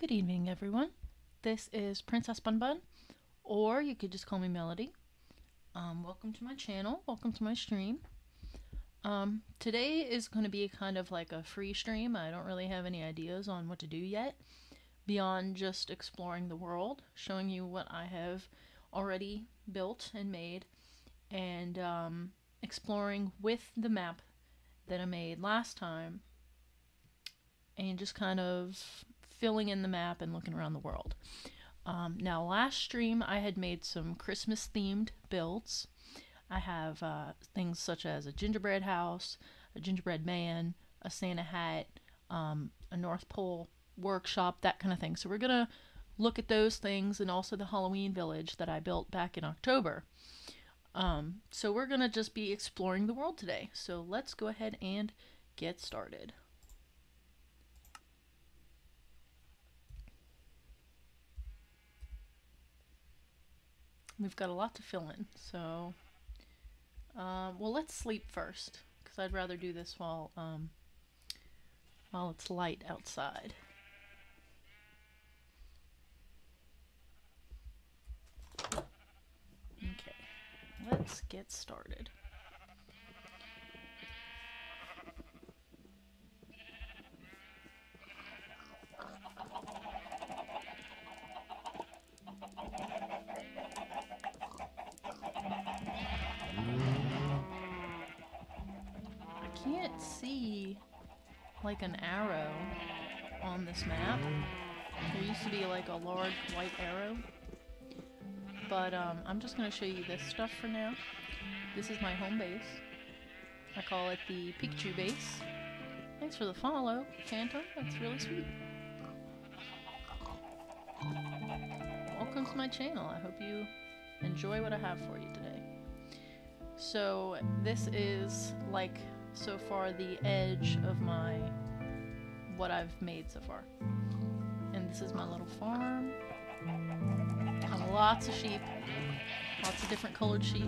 Good evening, everyone. This is Princess Bun Bun, or you could just call me Melody. Welcome to my channel. Welcome to my stream. Today is going to be kind of like a free stream. I don't really have any ideas on what to do yet, beyond just exploring the world, showing you what I have already built and made, and exploring with the map that I made last time, and just kind of filling in the map and looking around the world. Now, last stream I had made some Christmas themed builds. I have things such as a gingerbread house, a gingerbread man, a Santa hat, a North Pole workshop, that kind of thing. So we're going to look at those things and also the Halloween village that I built back in October. So we're going to just be exploring the world today. So let's go ahead and get started. We've got a lot to fill in, so well, let's sleep first, because I'd rather do this while it's light outside. Okay, let's get started. I can't see like an arrow on this map. There used to be like a large white arrow, but I'm just going to show you this stuff for now. This is my home base. I call it the Pikachu base. Thanks for the follow, Phantom. That's really sweet. Welcome to my channel. I hope you enjoy what I have for you today. So this is like so far the edge of what I've made so far. And this is my little farm. I have lots of sheep. Lots of different colored sheep.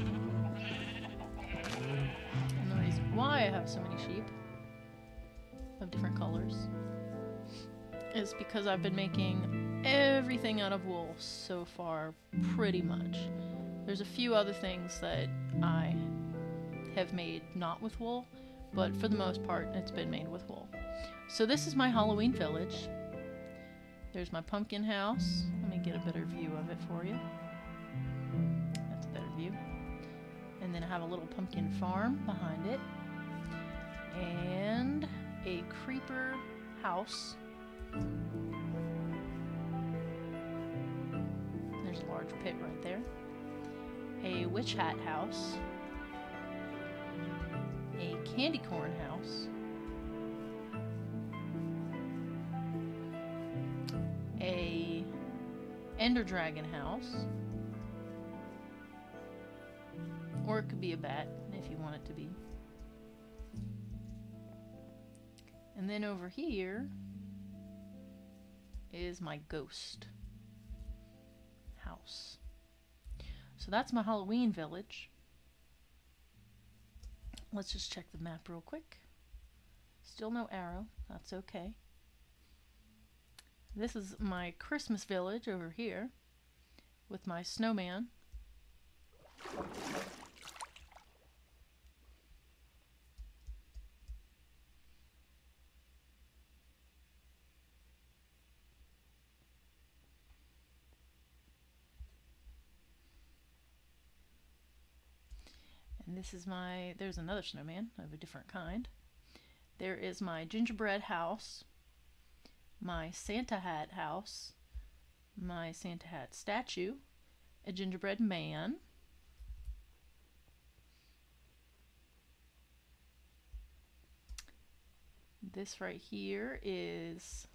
And the reason why I have so many sheep of different colors is because I've been making everything out of wool so far, pretty much. There's a few other things that I have made not with wool, but for the most part it's been made with wool. So this is my Halloween village. There's my pumpkin house. Let me get a better view of it for you. That's a better view. And then I have a little pumpkin farm behind it. And a creeper house. There's a large pit right there. A witch hat house. A candy corn house. A ender dragon house. Or it could be a bat if you want it to be. And then over here is my ghost house. So that's my Halloween village. Let's just check the map real quick. Still no arrow. That's okay. This is my Christmas village over here with my snowman. And this is there's another snowman of a different kind. There is my gingerbread house, my Santa hat house, my Santa hat statue, a gingerbread man, this right here is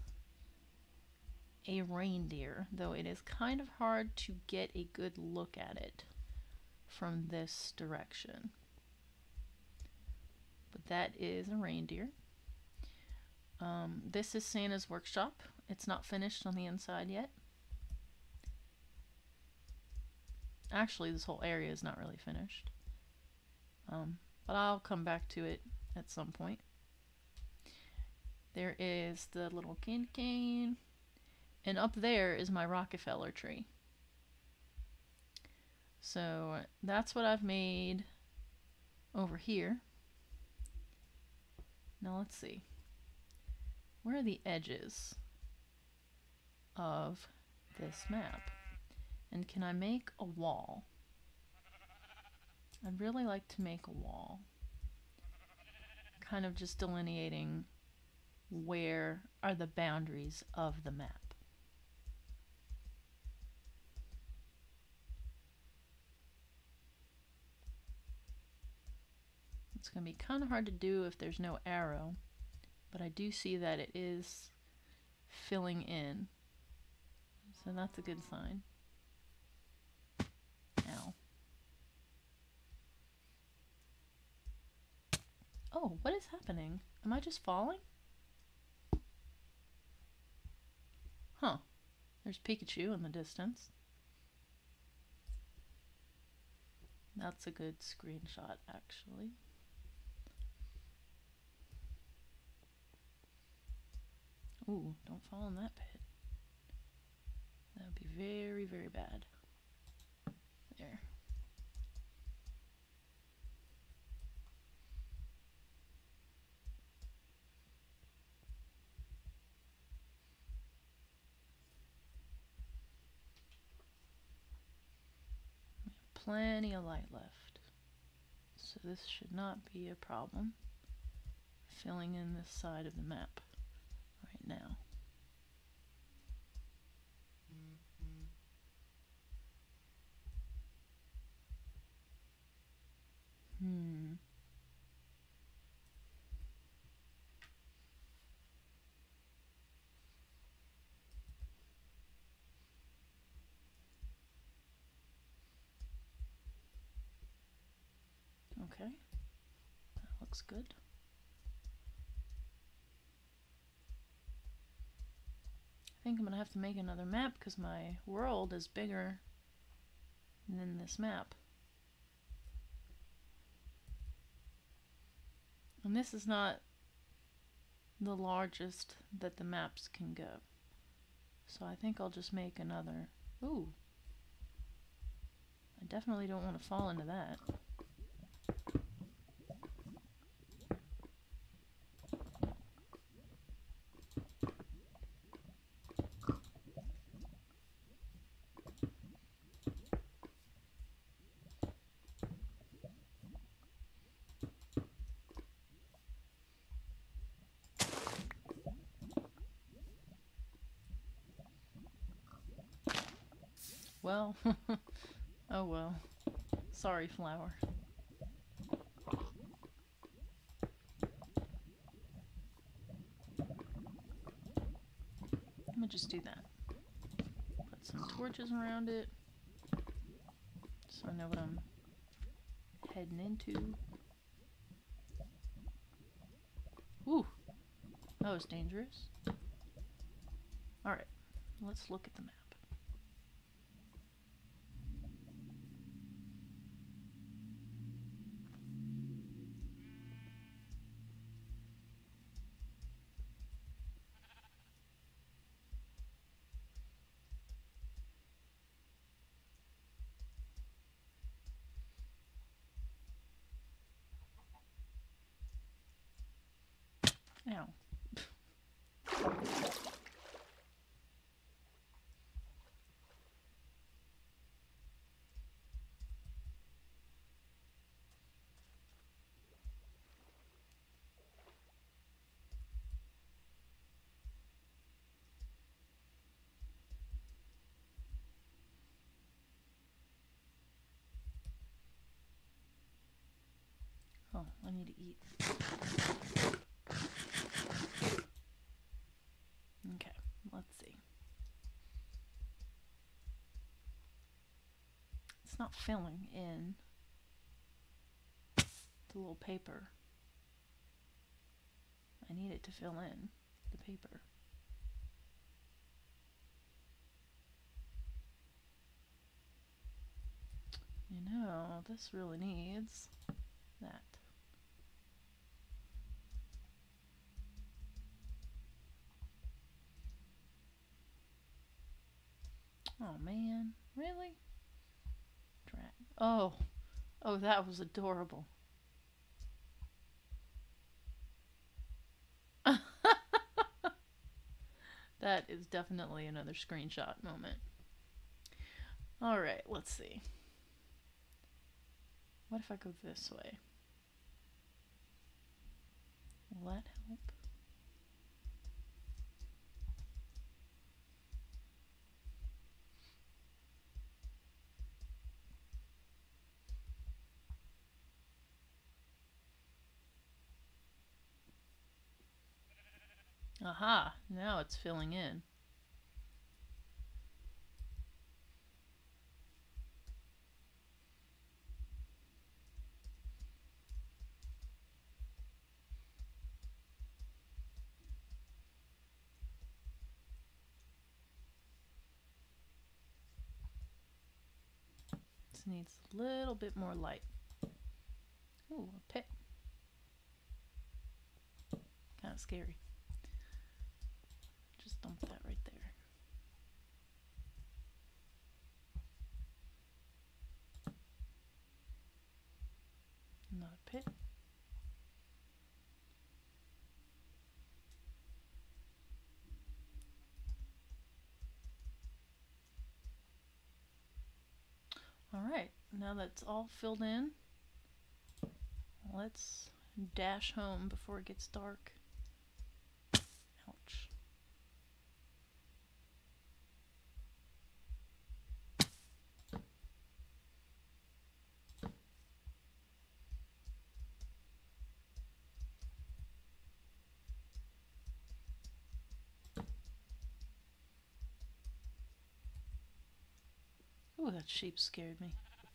a reindeer, though it is kind of hard to get a good look at it from this direction. But that is a reindeer. This is Santa's workshop. It's not finished on the inside yet. Actually, this whole area is not really finished. But I'll come back to it at some point. There is the little candy cane. And up there is my Rockefeller tree. So that's what I've made over here. Now let's see. Where are the edges of this map? And can I make a wall? I'd really like to make a wall. Kind of just delineating where are the boundaries of the map. It's going to be kind of hard to do if there's no arrow, but I do see that it is filling in. So that's a good sign. Ow. Oh, what is happening? Am I just falling? Huh. There's Pikachu in the distance. That's a good screenshot, actually. Ooh, don't fall in that pit. That would be very, very bad. There. Plenty of light left. So this should not be a problem. Filling in this side of the map right now. Okay, that looks good. I think I'm gonna have to make another map because my world is bigger than this map. And this is not the largest that the maps can go. So I think I'll just make another. Ooh. I definitely don't want to fall into that. Well, oh well. Sorry, flower. I'm gonna just do that. Put some torches around it so I know what I'm heading into. Ooh, that was dangerous. Alright, let's look at the map. Ow. Oh, I need to eat. Okay, let's see. It's not filling in the little paper. I need it to fill in the paper. You know, this really needs that. Oh man, really? Drag. Oh, oh, that was adorable. That is definitely another screenshot moment. All right, let's see. What if I go this way? Will that help? Aha, now it's filling in. This needs a little bit more light. Ooh, a pit. Kind of scary. Just dump that right there. Another pit. All right, now that's all filled in, let's dash home before it gets dark. Ouch. Ooh, that sheep scared me.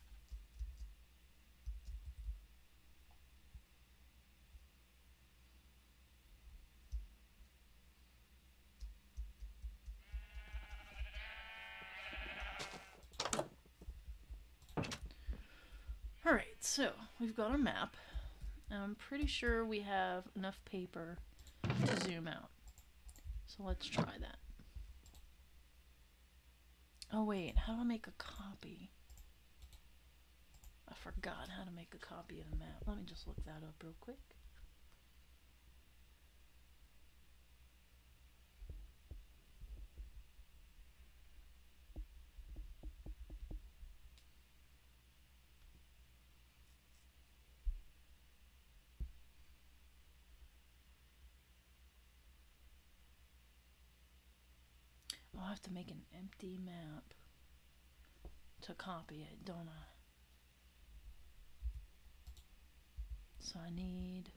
Alright, so we've got our map. I'm pretty sure we have enough paper to zoom out. So let's try that. Oh wait, how do I make a copy? I forgot how to make a copy of the map. Let me just look that up real quick. I'll have to make an empty map to copy it, don't I? So I need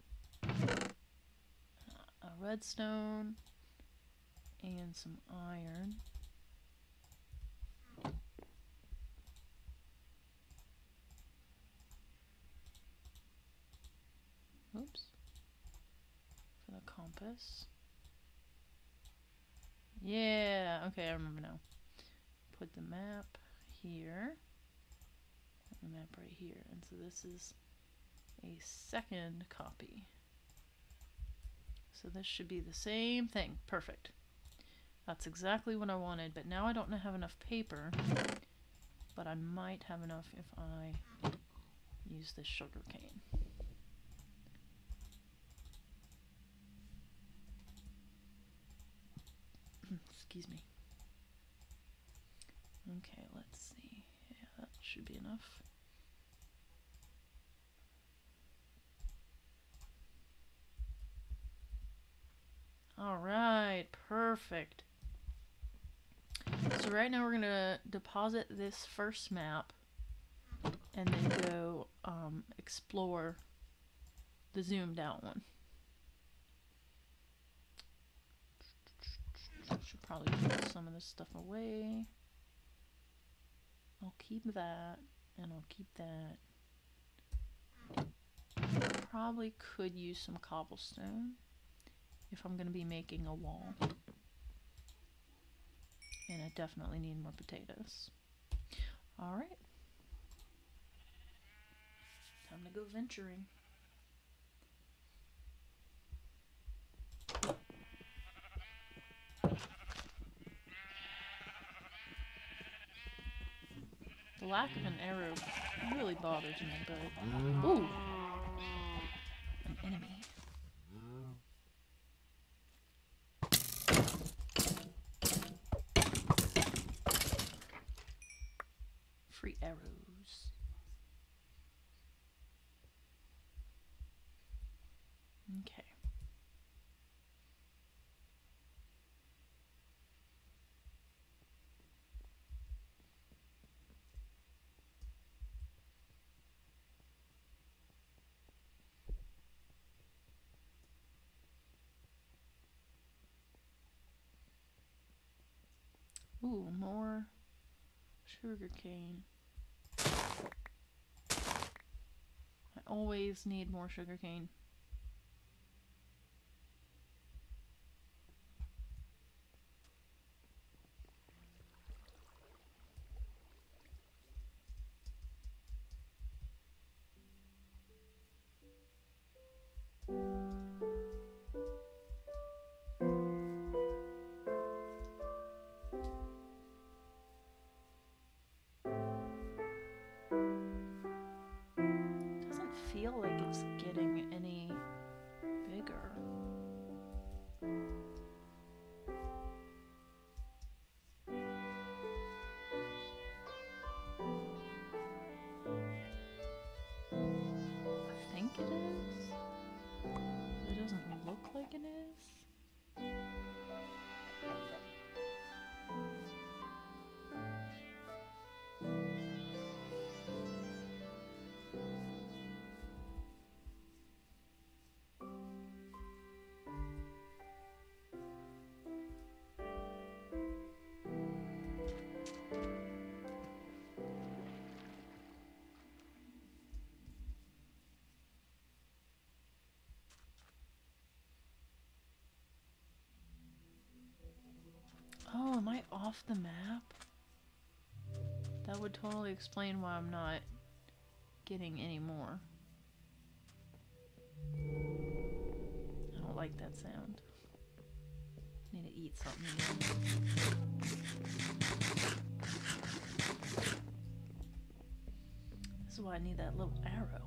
a redstone and some iron. Oops. For the compass. Yeah, okay, I remember now. Put the map here. The map right here. And so this is a second copy. So this should be the same thing. Perfect. That's exactly what I wanted, but now I don't have enough paper. But I might have enough if I use this sugar cane. Excuse me. Okay, let's see. Yeah, that should be enough. Alright, perfect. So right now we're going to deposit this first map and then go explore the zoomed out one. Should probably put some of this stuff away. I'll keep that, and I'll keep that. Probably could use some cobblestone if I'm going to be making a wall. And I definitely need more potatoes. Alright. Time to go venturing. lack of an arrow really bothers me, but... Ooh! An enemy. Free arrows. Okay. Ooh, more sugarcane. I always need more sugarcane. Doesn't feel like it's getting any bigger. I think it is, but it doesn't look like it is. Oh, am I off the map? That would totally explain why I'm not getting any more. I don't like that sound. Need to eat something again. This is why I need that little arrow.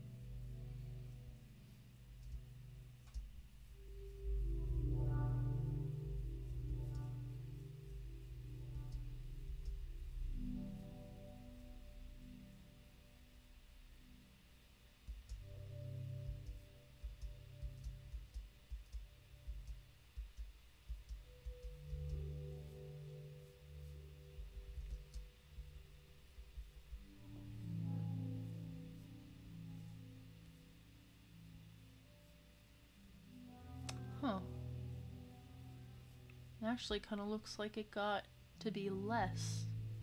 Huh. It actually kind of looks like it got to be less.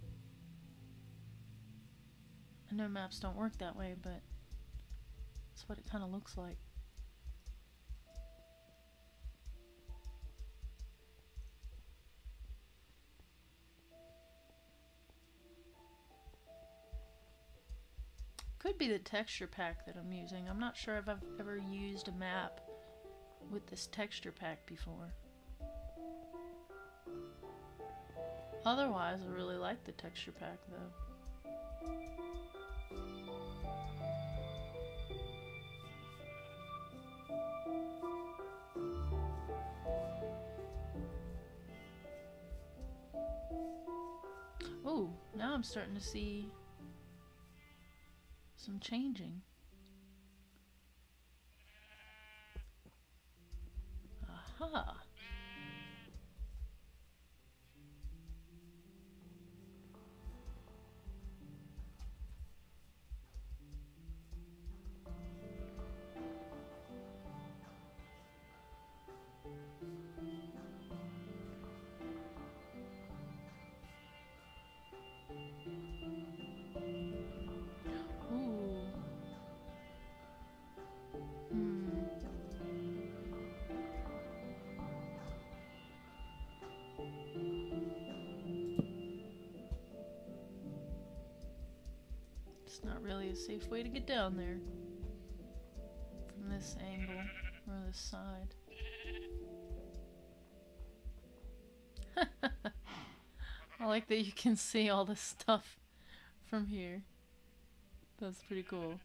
I know maps don't work that way, but that's what it kind of looks like. Could be the texture pack that I'm using. I'm not sure if I've ever used a map with this texture pack before. Otherwise, I really like the texture pack though. Oh, now I'm starting to see some changing. Aha! Ooh. It's not really a safe way to get down there from this angle or this side. I like that you can see all the stuff from here. That's pretty cool.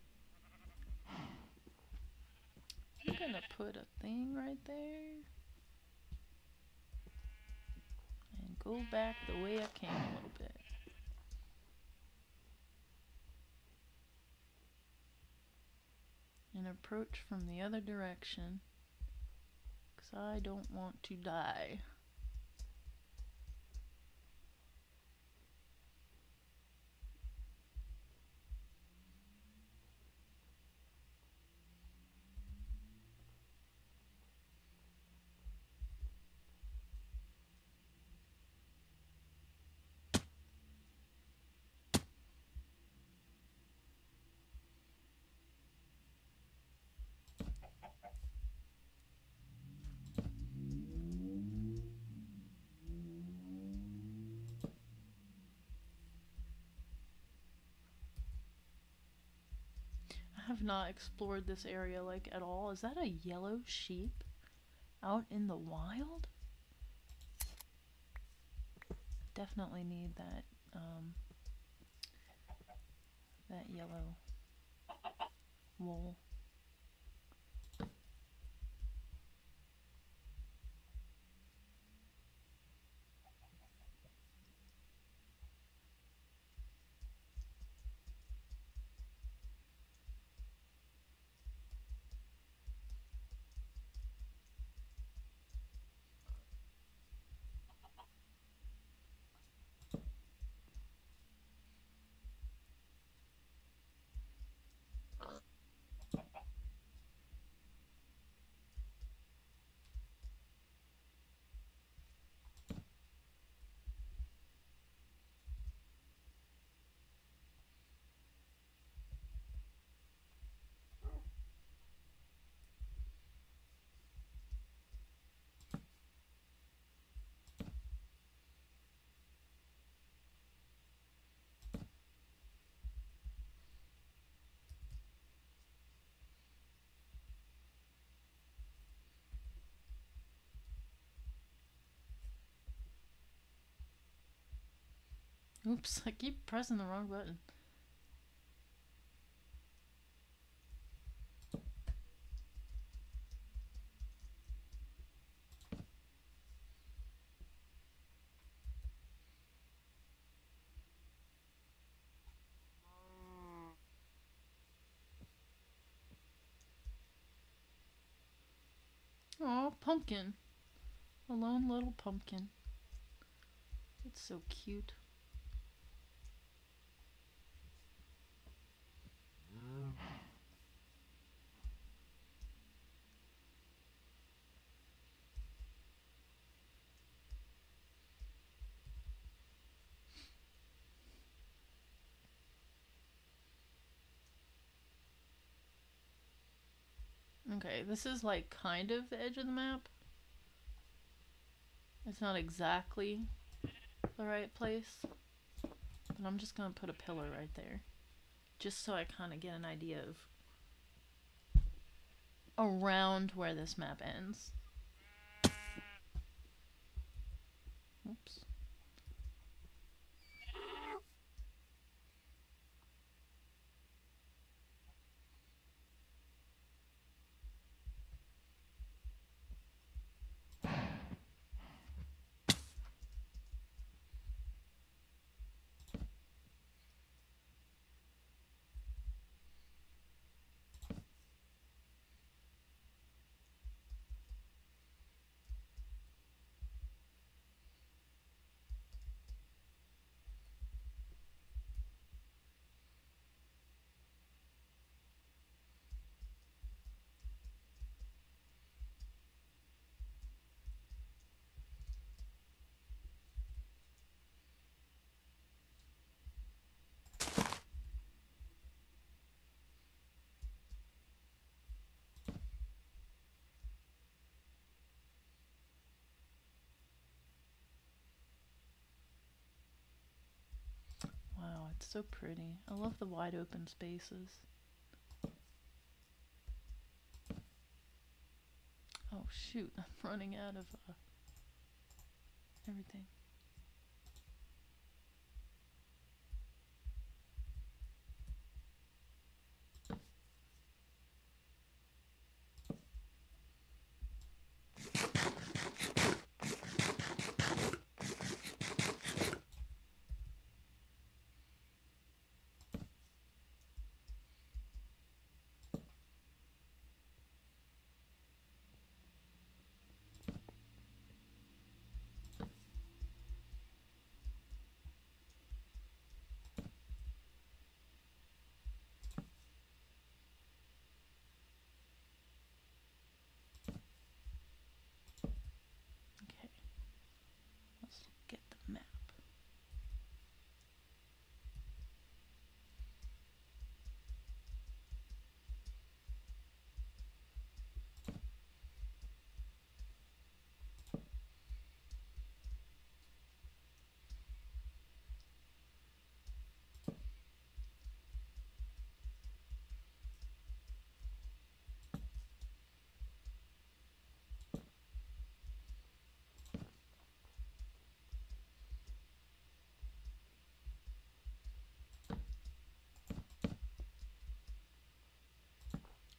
I'm gonna put a thing right there. And go back the way I came a little bit. And approach from the other direction. Because I don't want to die. I have not explored this area like at all. Is that a yellow sheep out in the wild? Definitely need that that yellow wool. Oops, I keep pressing the wrong button. Oh, pumpkin. A lone little pumpkin. It's so cute. Okay, this is like kind of the edge of the map. It's not exactly the right place, but I'm just gonna put a pillar right there. Just so I kind of get an idea of around where this map ends. Oops. Wow, it's so pretty. I love the wide open spaces. Oh shoot, I'm running out of everything.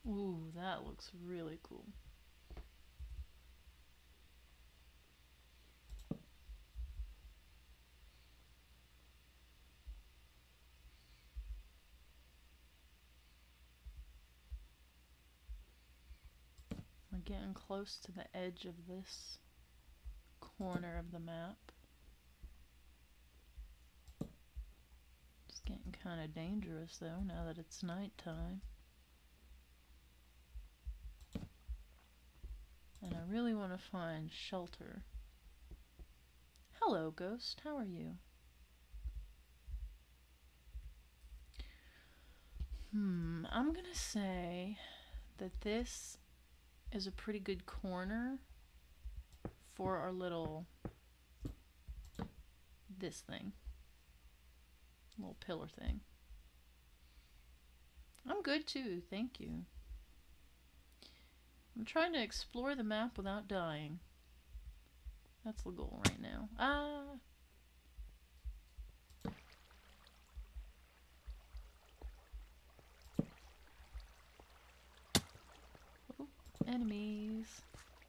Ooh, that looks really cool. We're getting close to the edge of this corner of the map. It's getting kind of dangerous though now that it's nighttime. And I really want to find shelter. Hello, Ghost. How are you? I'm gonna say that this is a pretty good corner for our little this thing. Little pillar thing. I'm good too, thank you. I'm trying to explore the map without dying. That's the goal right now. Ah! Oh, enemies.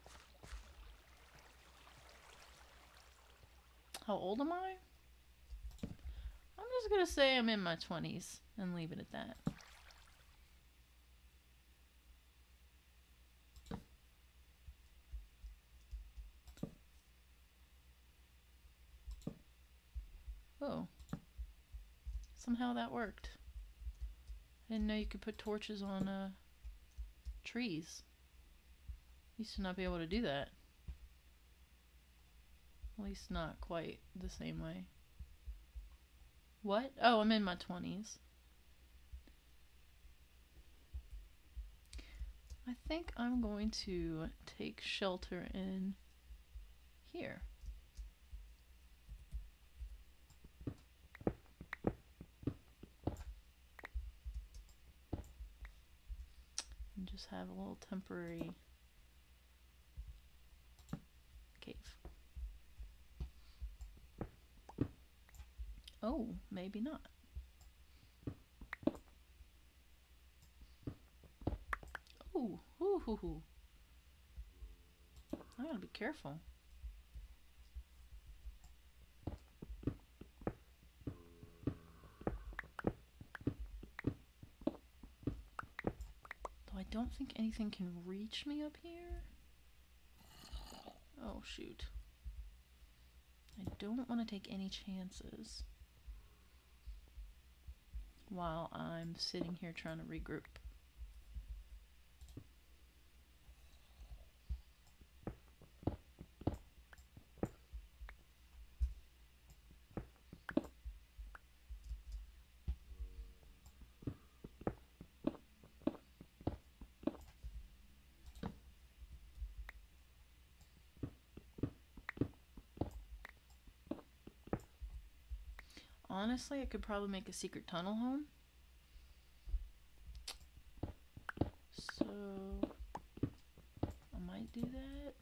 How old am I? I'm just gonna say I'm in my 20s and leave it at that. Oh. Somehow that worked. I didn't know you could put torches on trees. Used to not be able to do that. At least not quite the same way. What? Oh, I'm in my 20s. I think I'm going to take shelter in here. And just have a little temporary cave. Oh, maybe not. Ooh, ooh, hoo, hoo. I gotta be careful. Though I don't think anything can reach me up here. Oh, shoot. I don't want to take any chances while I'm sitting here trying to regroup. Honestly, I could probably make a secret tunnel home. So, I might do that.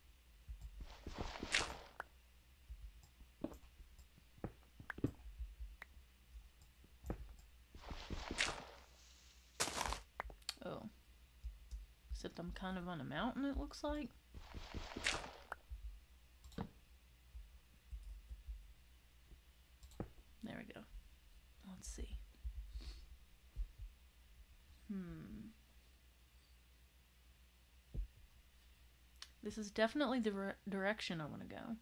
Oh. Except I'm kind of on a mountain, it looks like. There we go. Let's see. This is definitely the direction I want to go.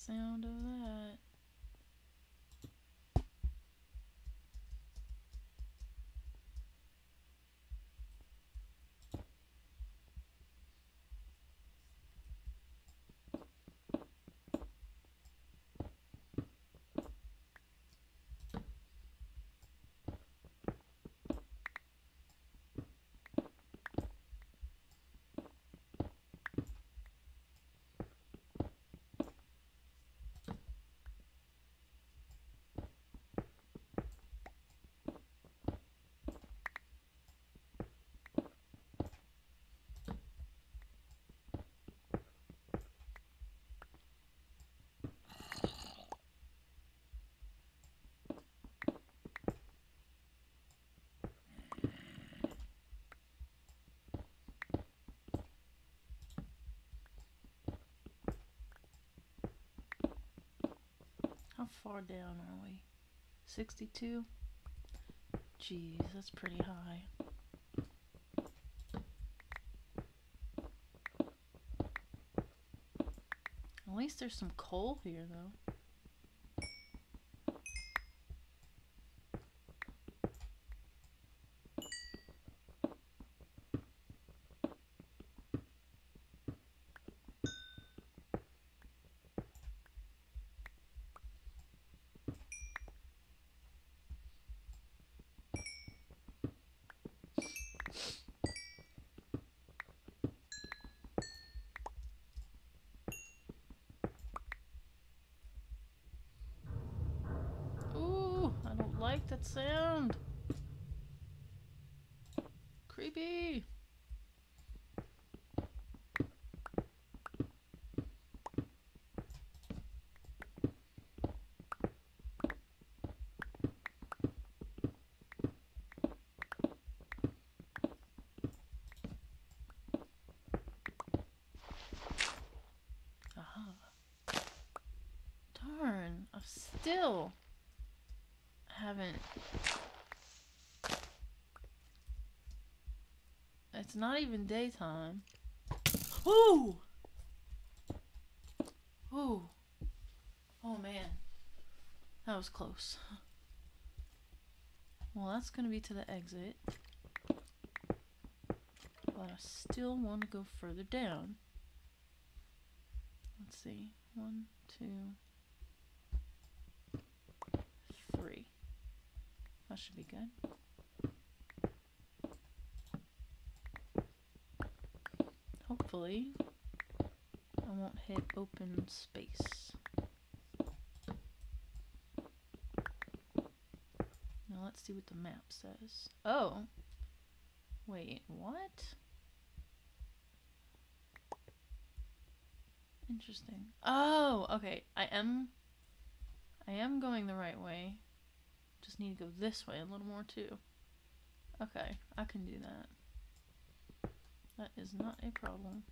sound of that. How far down are we? 62? Jeez, that's pretty high. At least there's some coal here, though. Ooh, I don't like that sound. Creepy. Aha. Darn, I still haven't. It's not even daytime. Ooh! Ooh. Oh man. That was close. Well, that's gonna be to the exit. But I still want to go further down. Let's see. 1, 2, 3. That should be good. Hopefully, I won't hit open space. Now let's see what the map says. Oh! Wait, what? Interesting. Oh, okay. I am going the right way. Just need to go this way a little more too. Okay, I can do that. That is not a problem.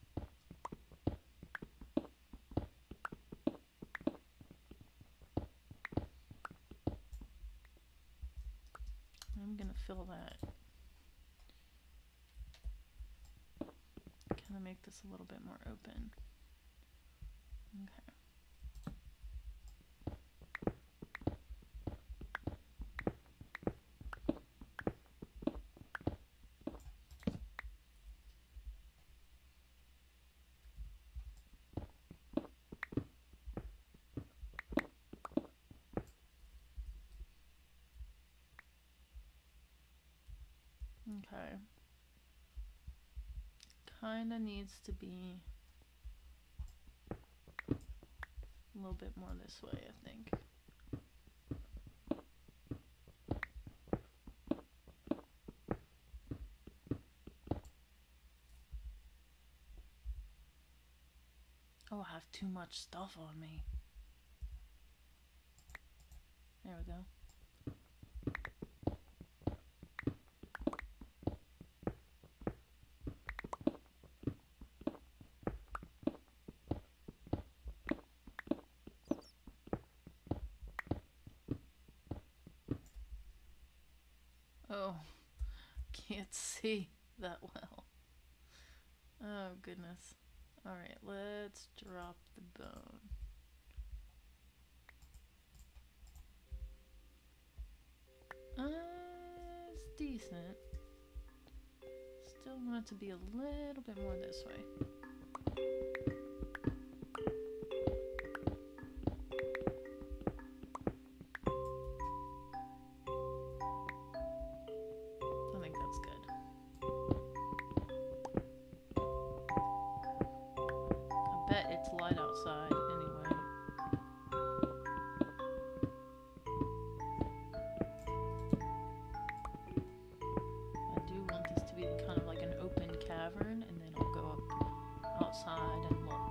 I'm gonna fill that. Kind of make this a little bit more open. Okay. Okay. Kinda needs to be a little bit more this way, I think. Oh, I have too much stuff on me. There we go. Oh, can't see that well. Oh, goodness. Alright, let's drop the bone. decent. Still want it to be a little bit more this way. I think that's good. I bet it's light outside anyway. I do want this to be kind of like an open cavern, and then I'll go up outside and look.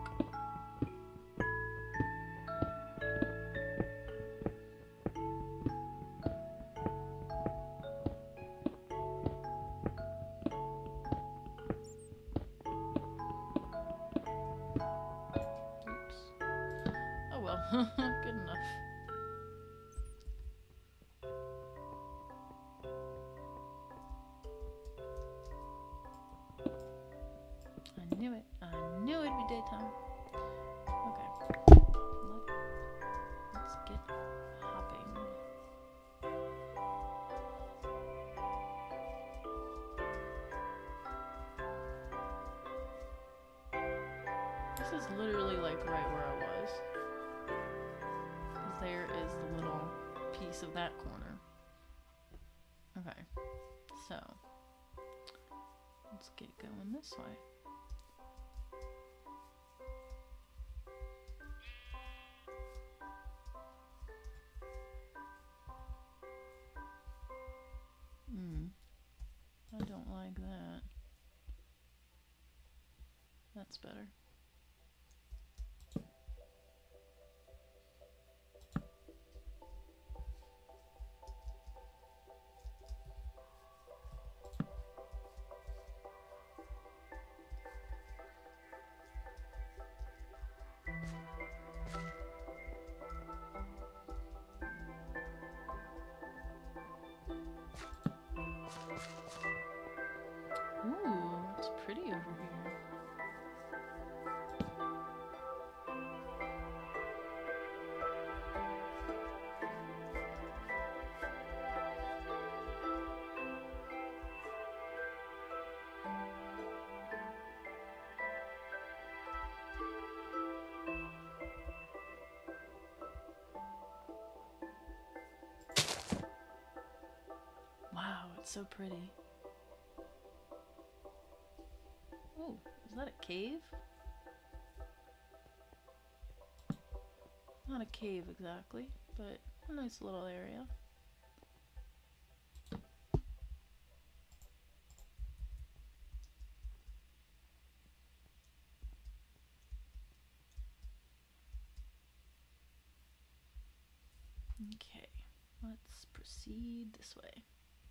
Good enough. I knew it. I knew it'd be daytime. Okay. Let's get hopping. This is literally like right where I was. There is the little piece of that corner. Okay, so let's get going this way. I don't like that. That's better. Ooh, it's pretty over here. Wow, it's so pretty. Oh, is that a cave? Not a cave exactly, but a nice little area. Okay, let's proceed this way.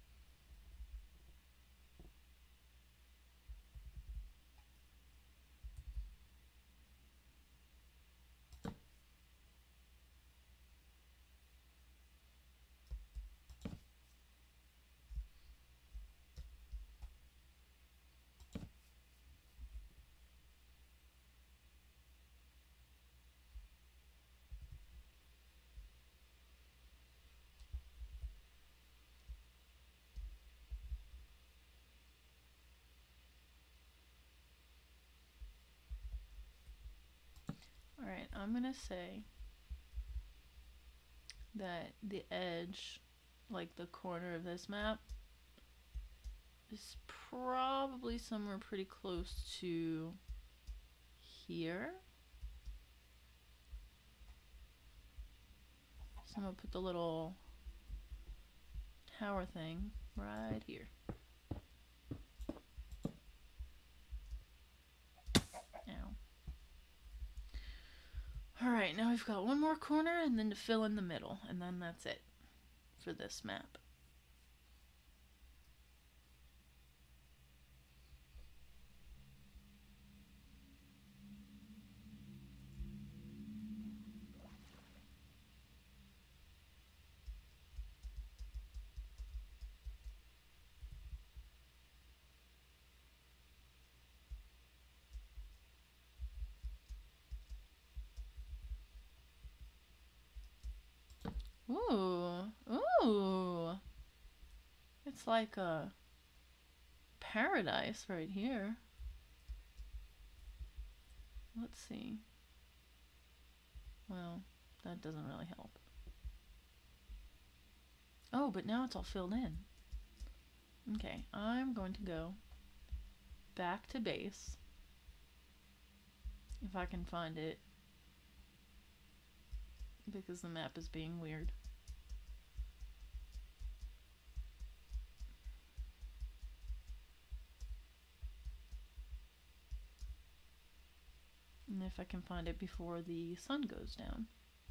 Alright, I'm gonna say that the edge, like the corner of this map, is probably somewhere pretty close to here. So I'm gonna put the little tower thing right here. Alright, now we've got one more corner and then to fill in the middle, and then that's it for this map. Ooh, ooh. I It's like a paradise right here. Let's see. Well, that doesn't really help. Oh, but now it's all filled in. Okay, I'm going to go back to base. If I can find it. Because the map is being weird. And if I can find it before the sun goes down.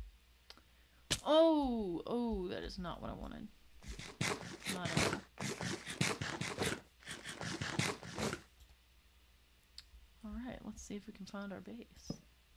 Oh, that is not what I wanted. Not at all. Alright, let's see if we can find our base.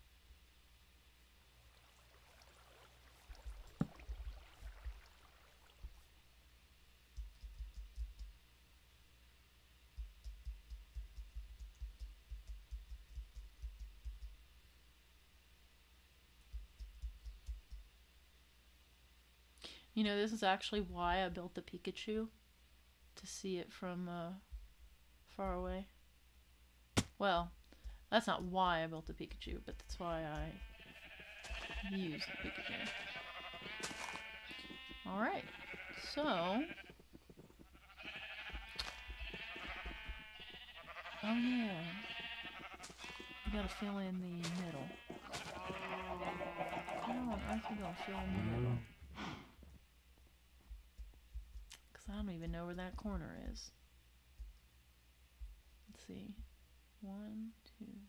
You know, this is actually why I built the Pikachu. To see it from far away. Well, that's not why I built the Pikachu, but that's why I use the Pikachu. Alright, so... Oh yeah. You gotta fill in the middle. How on earth are you gonna fill in the middle? Because I don't even know where that corner is. Let's see. 1, 2, 3.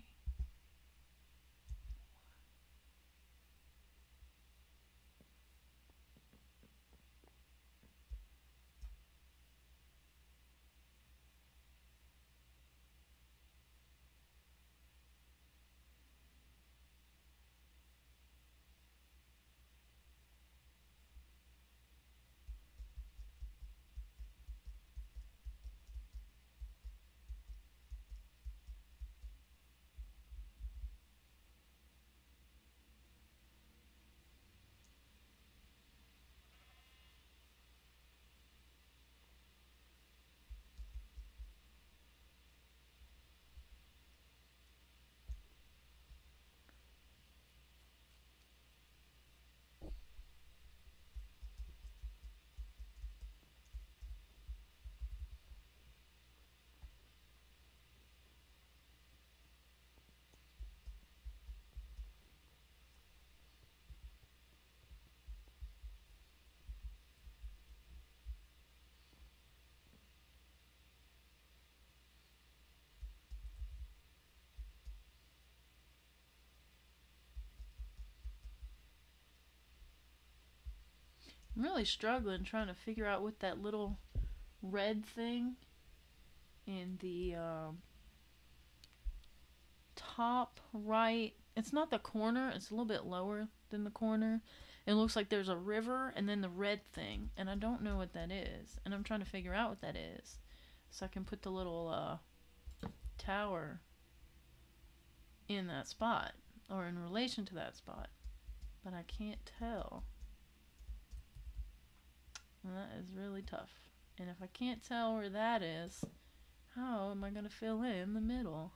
I'm really struggling trying to figure out what that little red thing in the top right. It's not the corner, it's a little bit lower than the corner. It looks like there's a river and then the red thing, and I don't know what that is. And I'm trying to figure out what that is. So I can put the little tower in that spot, or in relation to that spot. But I can't tell. And that is really tough. And if I can't tell where that is, how am I going to fill in the middle?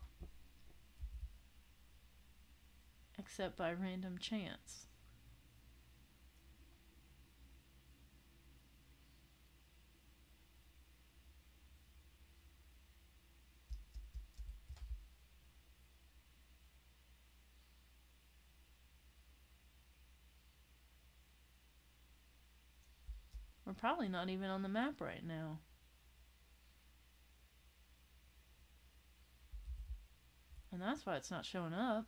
Except by random chance. We're probably not even on the map right now. And that's why it's not showing up.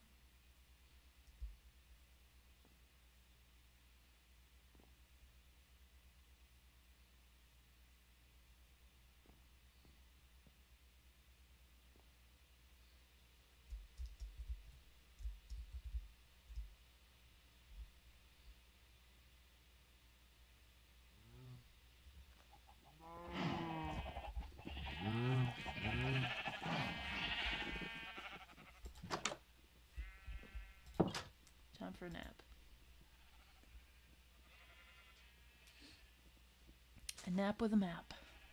Time for a nap. A nap with a map.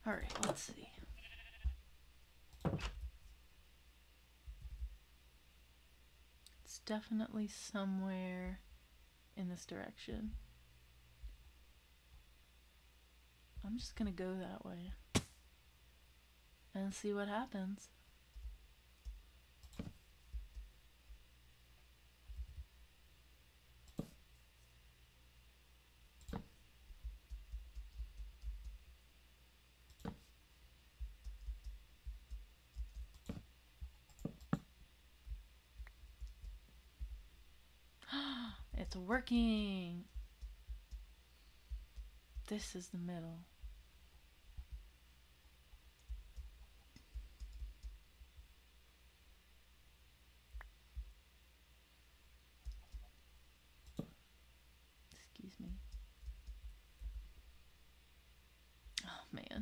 Alright, let's see. It's definitely somewhere in this direction. I'm just gonna go that way and see what happens. It's working! This is the middle. Excuse me. Oh man.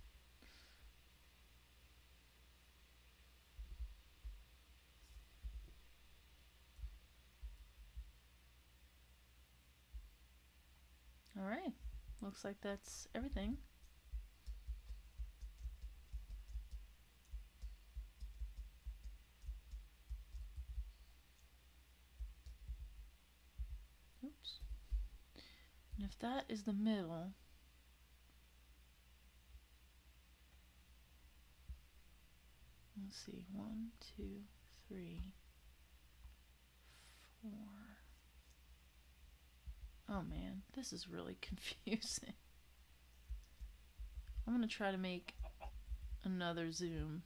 Alright, looks like that's everything. Oops. And if that is the middle, let's see, 1, 2, 3, 4. Oh man, this is really confusing. I'm gonna try to make another zoom.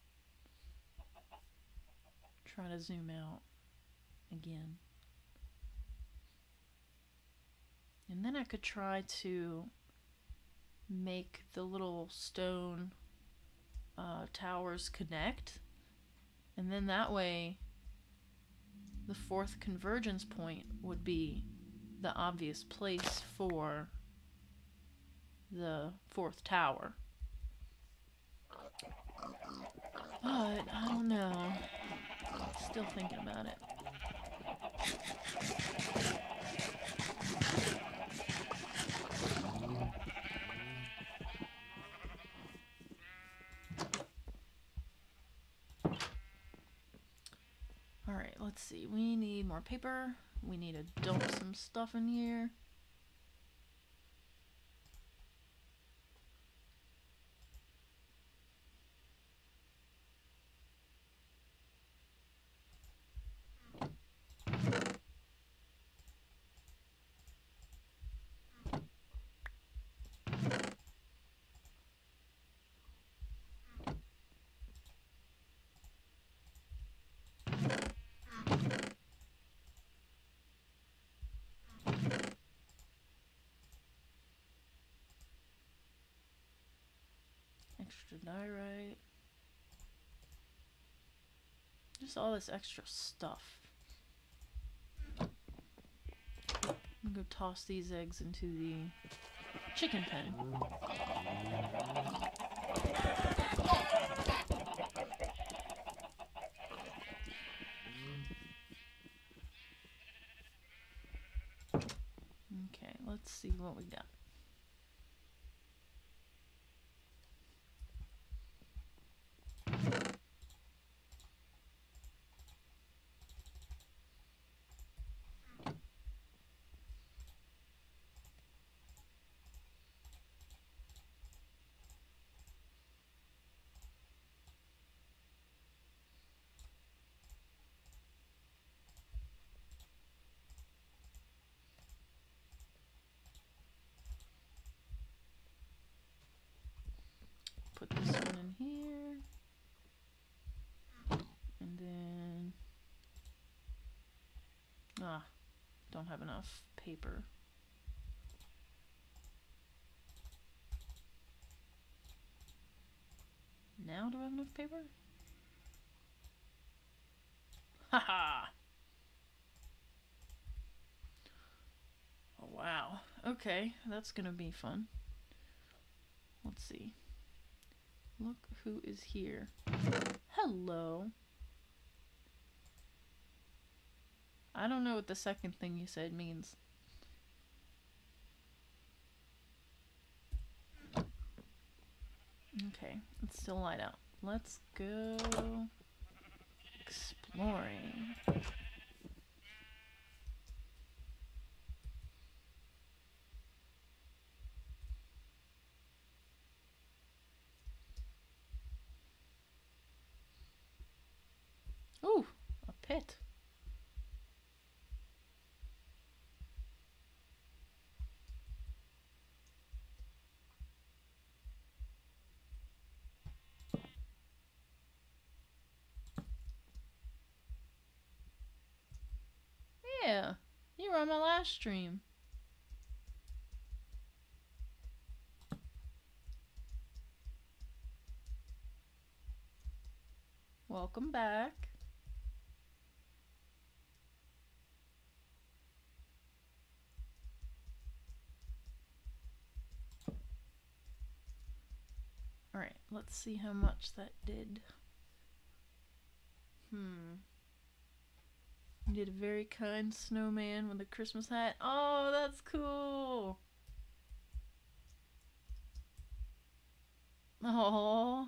Try to zoom out again. And then I could try to make the little stone towers connect. And then that way, the fourth convergence point would be the obvious place for the fourth tower. But I don't know. Still thinking about it. Alright, let's see. We need more paper. We need to dump some stuff in here. Extra diorite. Just all this extra stuff. I'm gonna go toss these eggs into the chicken pen. Okay, let's see what we got. Put this one in here. And then... don't have enough paper. Now do I have enough paper? Haha! Oh wow. Okay, that's gonna be fun. Let's see. Look who is here. Hello. I don't know what the second thing you said means. Okay, it's still light out. Let's go exploring. Ooh, a pit. Yeah, you were on my last stream. Welcome back. Alright, let's see how much that did. You did a very kind snowman with a Christmas hat. Oh, that's cool. Oh,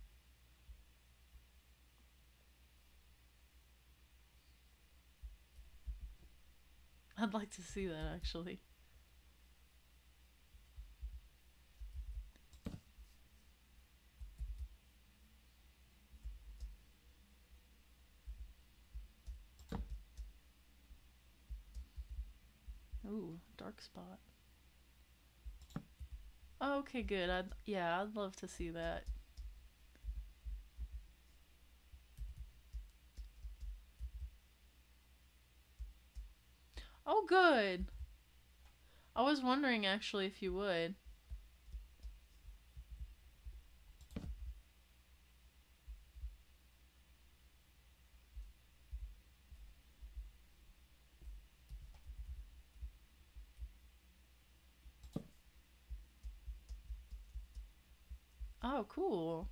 I'd like to see that actually. Ooh, dark spot. Okay, good. I'd love to see that. Oh, good. I was wondering actually if you would. Oh, cool.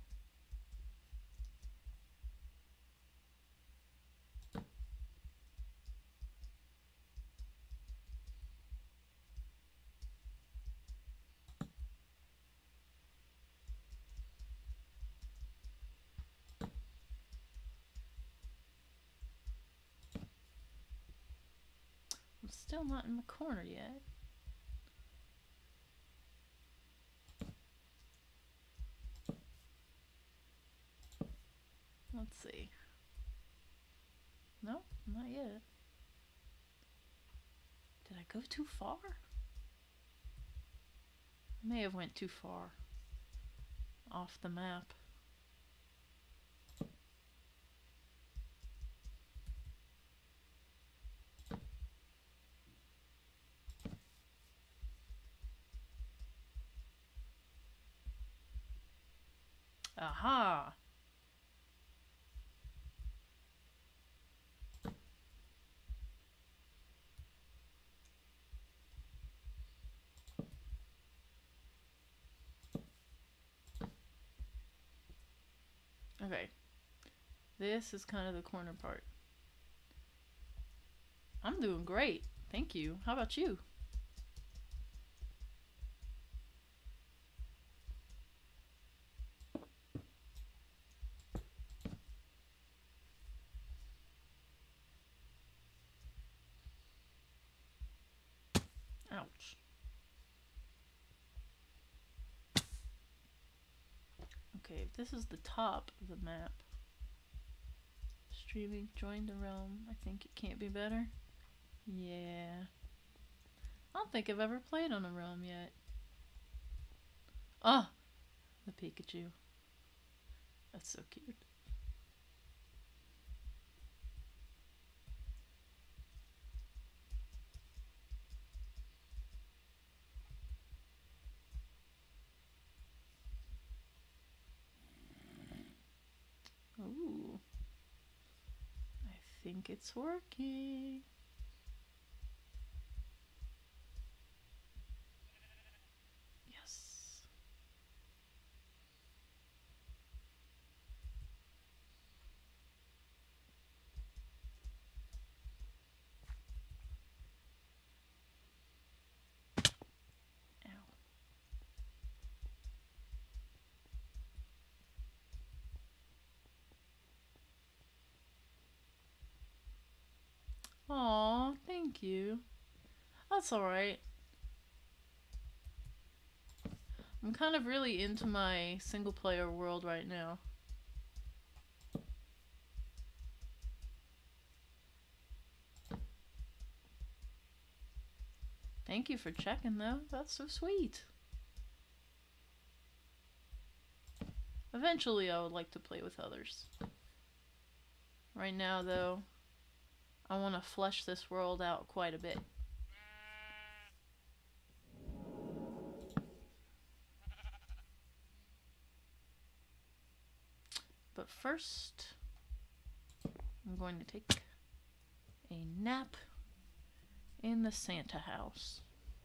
I'm still not in the corner yet. Let's see. No, not yet. Did I go too far? I may have went too far off the map. Aha! Okay. This is kind of the corner part. I'm doing great. Thank you. How about you? Ouch. Okay, if this is the top of the map. Streaming, join the realm. I think it can't be better. Yeah. I don't think I've ever played on a realm yet. Oh, the Pikachu. That's so cute. Ooh. I think it's working. Yes. Ow. Thank you. That's alright. I'm kind of really into my single player world right now. Thank you for checking though. That's so sweet. Eventually I would like to play with others. Right now though, I want to flesh this world out quite a bit. But first, I'm going to take a nap in the Santa house.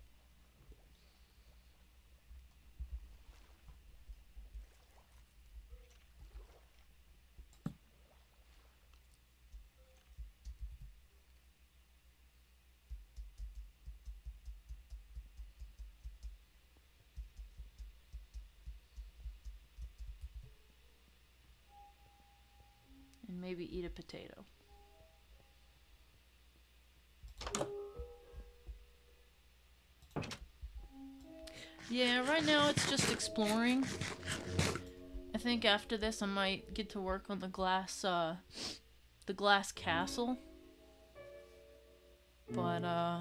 And maybe eat a potato. Yeah, right now it's just exploring. I think after this I might get to work on the glass castle. But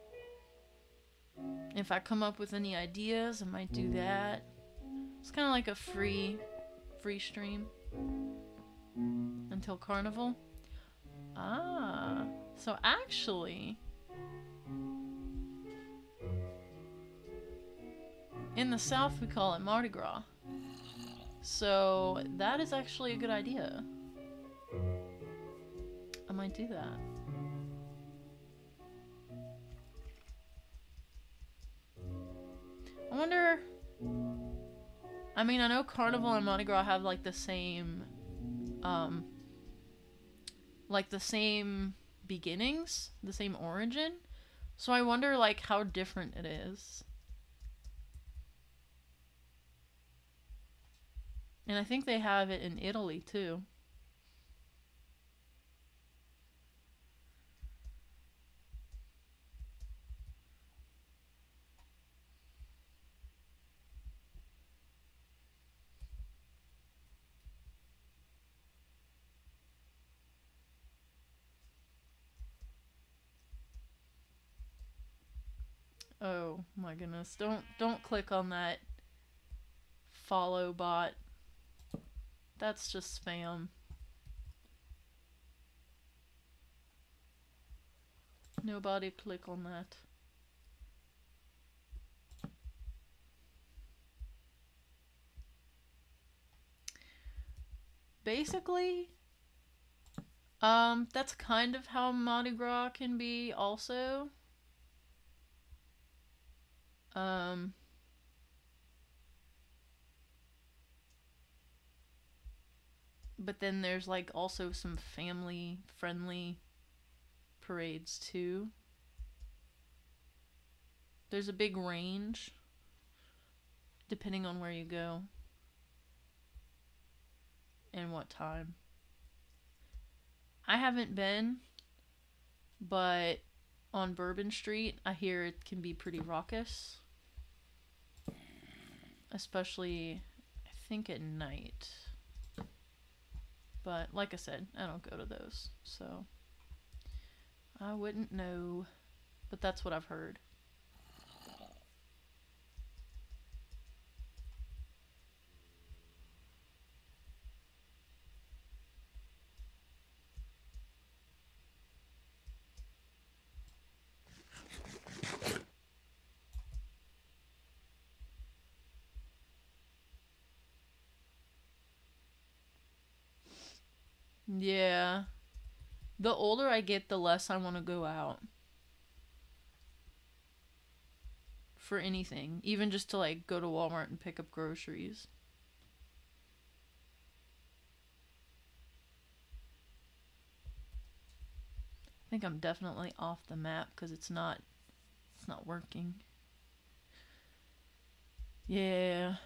if I come up with any ideas, I might do that. It's kind of like a free stream until Carnival. Ah, so actually, in the South we call it Mardi Gras. So that is actually a good idea. I might do that. I wonder... I mean, I know Carnival and Mardi Gras have like the same beginnings, the same origin. So I wonder like how different it is. And I think they have it in Italy too. Oh my goodness. Don't click on that follow bot. That's just spam. Nobody click on that. Basically, that's kind of how Mardi Gras can be also. But then there's like also some family friendly parades too. There's a big range depending on where you go and what time. I haven't been, but on Bourbon Street I hear it can be pretty raucous. Especially, I think, at night. But like I said, I don't go to those, so I wouldn't know. But that's what I've heard. Yeah. The older I get, the less I want to go out. For anything. Even just to like go to Walmart and pick up groceries. I think I'm definitely off the map because it's not working. Yeah.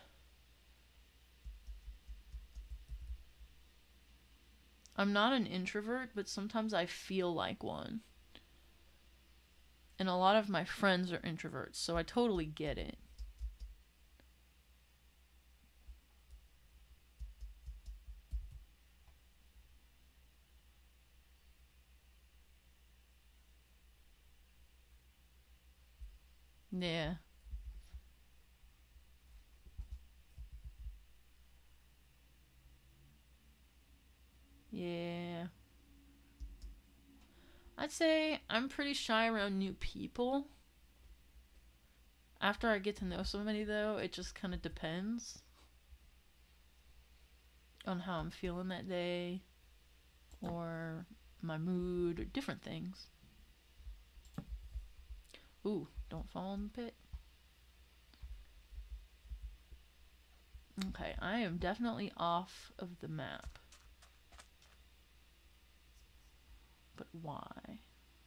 I'm not an introvert, but sometimes I feel like one. And a lot of my friends are introverts, so I totally get it. Yeah. Yeah. I'd say I'm pretty shy around new people. After I get to know somebody, though, it just kind of depends on how I'm feeling that day or my mood or different things. Ooh, don't fall in the pit. Okay, I am definitely off of the map. But why?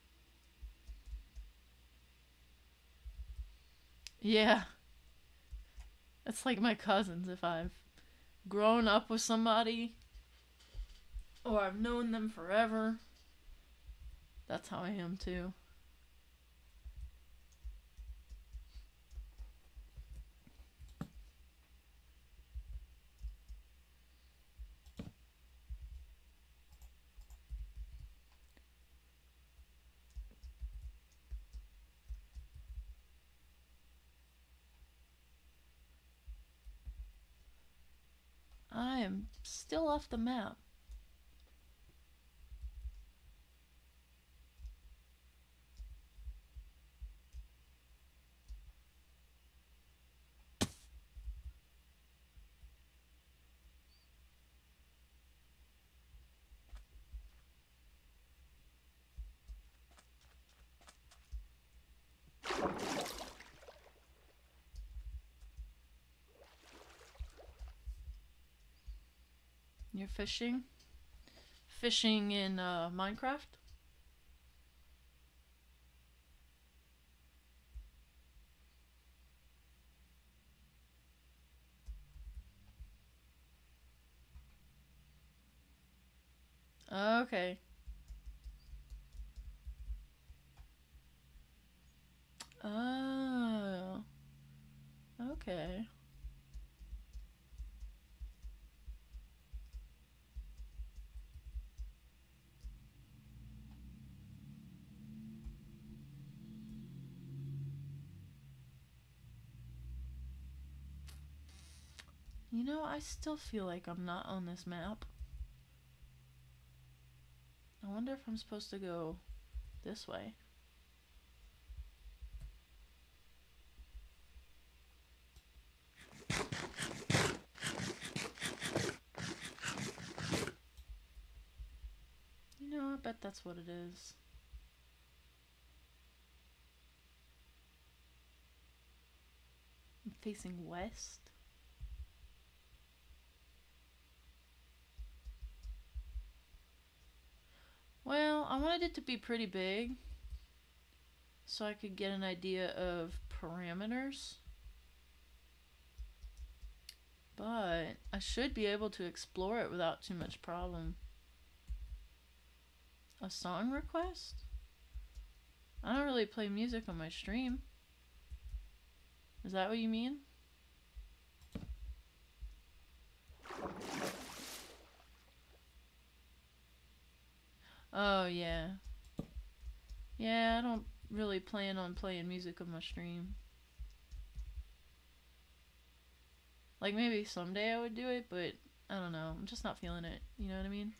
Yeah, it's like my cousins. If I've grown up with somebody or I've known them forever, that's how I am too. I am still off the map. You're fishing? Fishing in Minecraft? Okay. Oh. Okay. You know, I still feel like I'm not on this map. I wonder if I'm supposed to go this way. You know, I bet that's what it is. I'm facing west. Well, I wanted it to be pretty big so I could get an idea of parameters. But I should be able to explore it without too much problem. A song request? I don't really play music on my stream. Is that what you mean? Oh, yeah. Yeah, I don't really plan on playing music on my stream. Like, maybe someday I would do it, but I don't know. I'm just not feeling it. You know what I mean?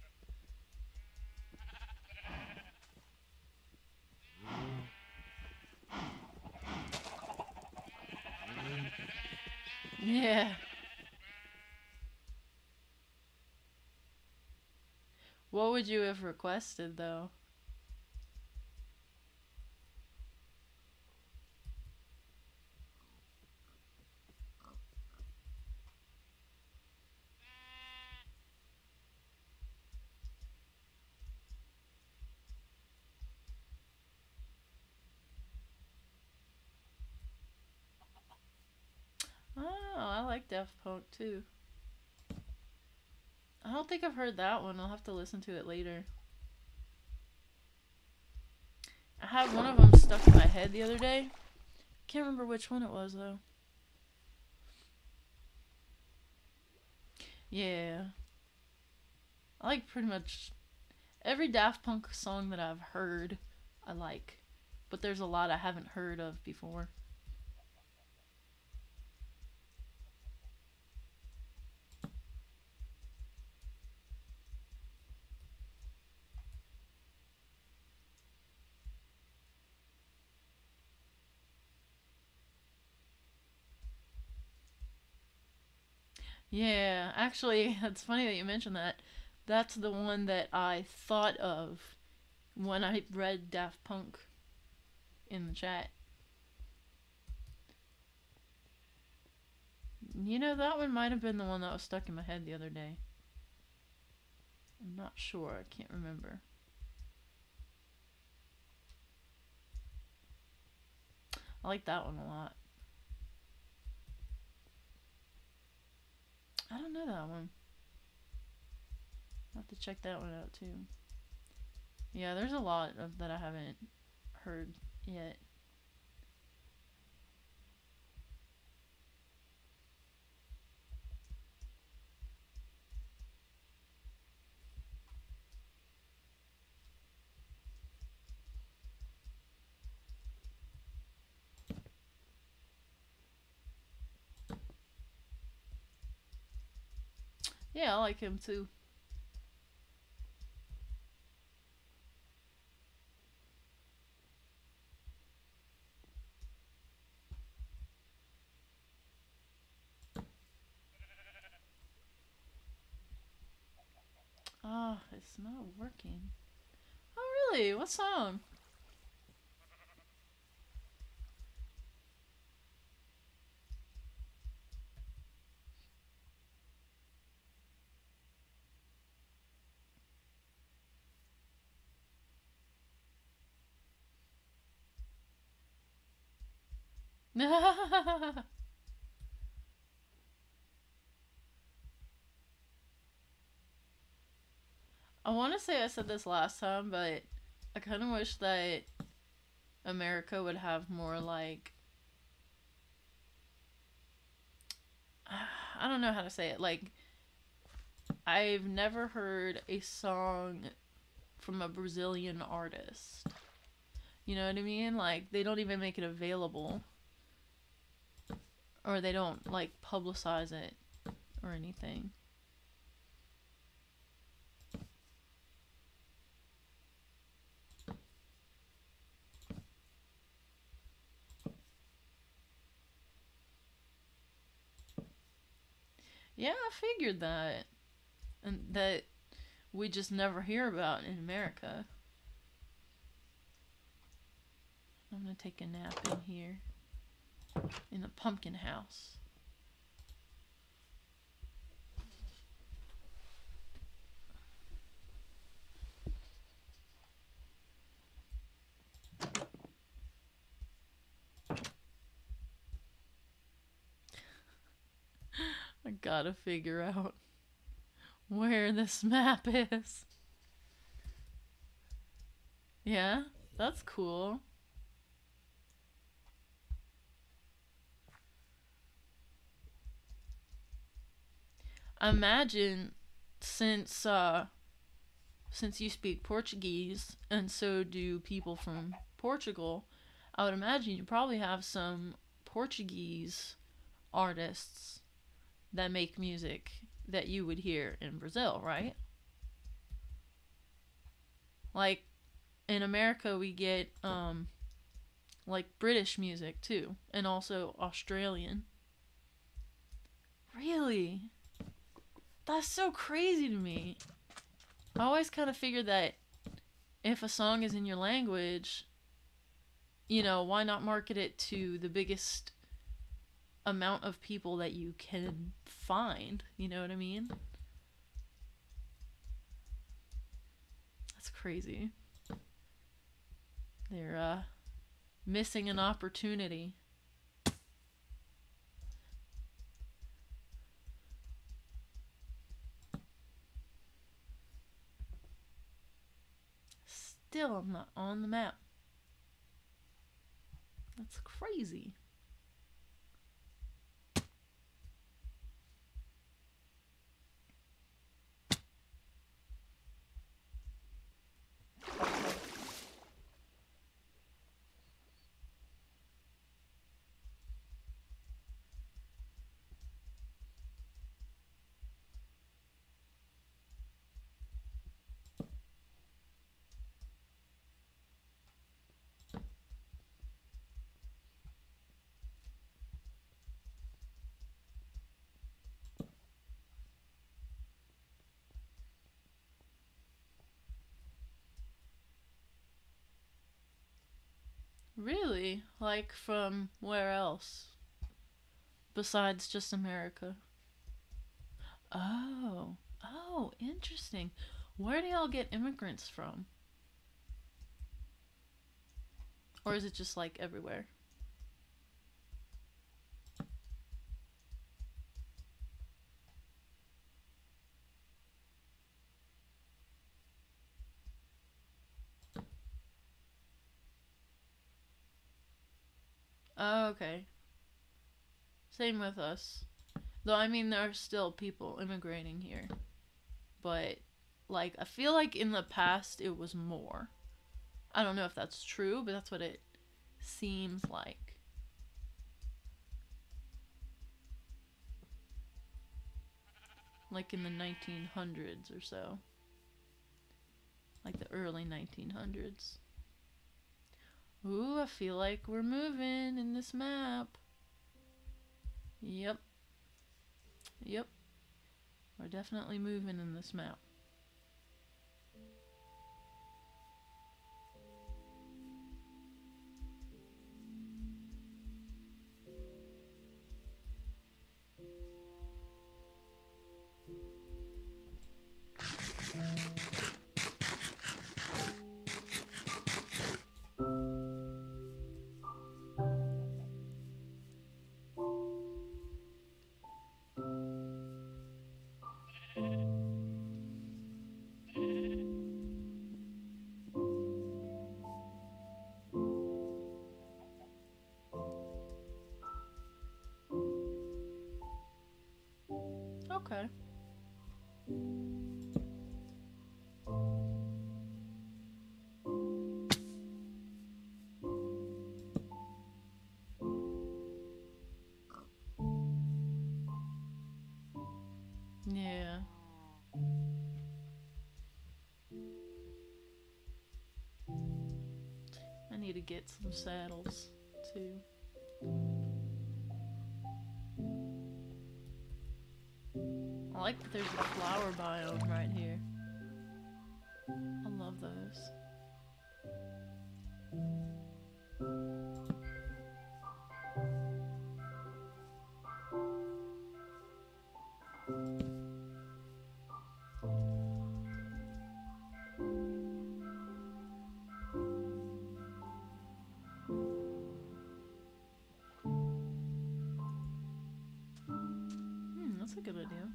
Yeah. What would you have requested, though? Oh, I like Daft Punk too. I don't think I've heard that one. I'll have to listen to it later. I had one of them stuck in my head the other day. Can't remember which one it was though. Yeah. I like pretty much every Daft Punk song that I've heard, I like. But there's a lot I haven't heard of before. Yeah, actually, it's funny that you mentioned that. That's the one that I thought of when I read Daft Punk in the chat. You know, that one might have been the one that was stuck in my head the other day. I'm not sure. I can't remember. I like that one a lot. I don't know that one. I'll have to check that one out too. Yeah, there's a lot of that I haven't heard yet. Yeah, I like him too. Ah, oh, it's not working. Oh, really? What song? I want to say I said this last time, but I kind of wish that America would have more like I don't know how to say it. Like I've never heard a song from a Brazilian artist. You know what I mean? Like they don't even make it available or they don't like publicize it or anything. Yeah, I figured that. And that we just never hear about in America. I'm gonna take a nap in here in the pumpkin house. I gotta figure out where this map is. Yeah, that's cool. Imagine since since you speak Portuguese and so do people from Portugal, I would imagine you probably have some Portuguese artists that make music that you would hear in Brazil, right? Like in America we get like British music too and also Australian. Really? That's so crazy to me. I always kind of figured that if a song is in your language, you know, why not market it to the biggest amount of people that you can find? You know what I mean? That's crazy. They're missing an opportunity. Still, I'm not on the map. That's crazy. Really? Like from where else? Besides just America? Oh. Oh, interesting. Where do y'all get immigrants from? Or is it just like everywhere? Oh, okay. Same with us. Though, I mean, there are still people immigrating here. But, like, I feel like in the past it was more. I don't know if that's true, but that's what it seems like. Like in the 1900s or so. Like the early 1900s. Ooh, I feel like we're moving in this map. Yep. Yep. We're definitely moving in this map. Okay. Yeah. I need to get some saddles, too. I like that there's a flower biome right here. I love those. That's a good idea.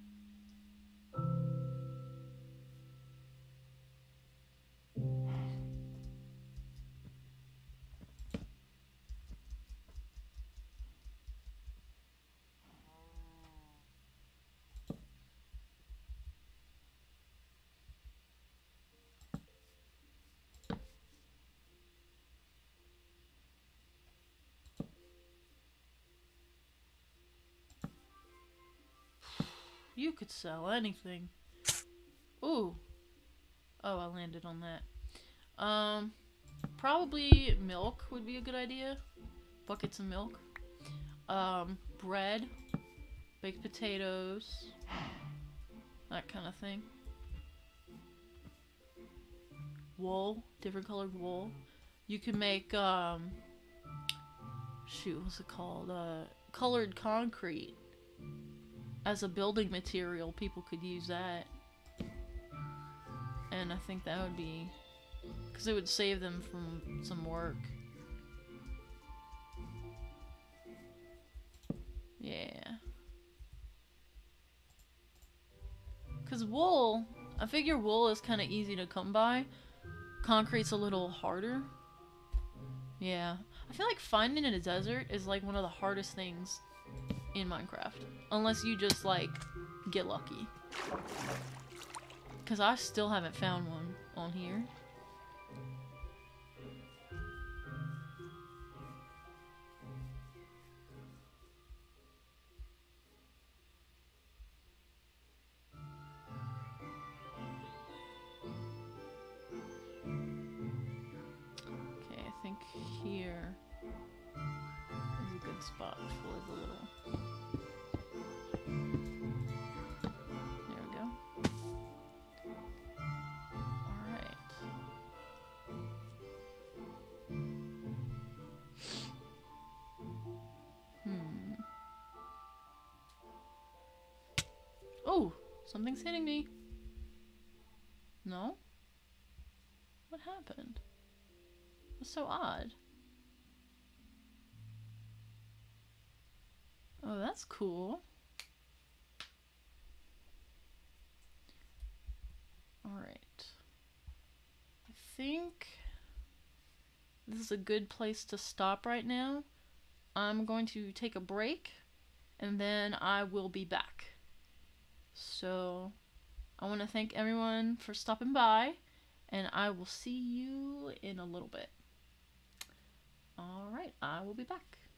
You could sell anything. Ooh. Oh, I landed on that. Probably milk would be a good idea. Buckets of milk. Bread. Baked potatoes. That kind of thing. Wool. Different colored wool. You can make, shoot, what's it called? Colored concrete. As a building material, people could use that. And I think that would be... because it would save them from some work. Yeah. Because wool... I figure wool is kind of easy to come by. Concrete's a little harder. Yeah. I feel like finding in a desert is like one of the hardest things in Minecraft. Unless you just like get lucky. Because I still haven't found one on here. Okay, I think here is a good spot for the little... There we go. Alright. Oh! Something's hitting me. No? What happened? That's so odd. Oh, that's cool. Alright. I think this is a good place to stop right now. I'm going to take a break and then I will be back. So I want to thank everyone for stopping by and I will see you in a little bit. Alright, I will be back.